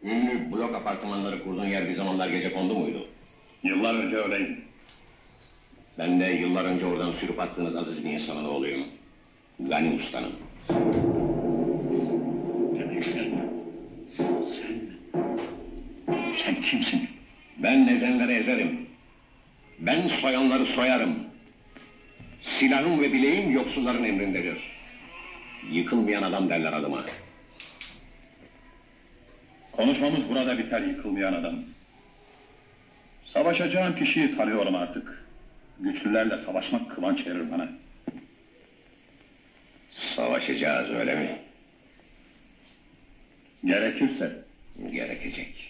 Ünlü blok apartmanları kurduğun yer bir zamanlar gecekondu muydu? Yıllar önce öyleydi. Ben de yıllar önce oradan sürüp attığınız aziz bir insana ne oluyorum? Gani Usta'nın. Demek sen kimsin? Ben ezenleri ezerim. Ben soyanları soyarım. Silahım ve bileğim yoksulların emrindedir. Yıkılmayan adam derler adıma. Konuşmamız burada biter yıkılmayan adam. Savaşacağım kişiyi tanıyorum artık. Güçlülerle savaşmak kıvanç verir bana. Savaşacağız öyle mi? Gerekirse. Gerekecek.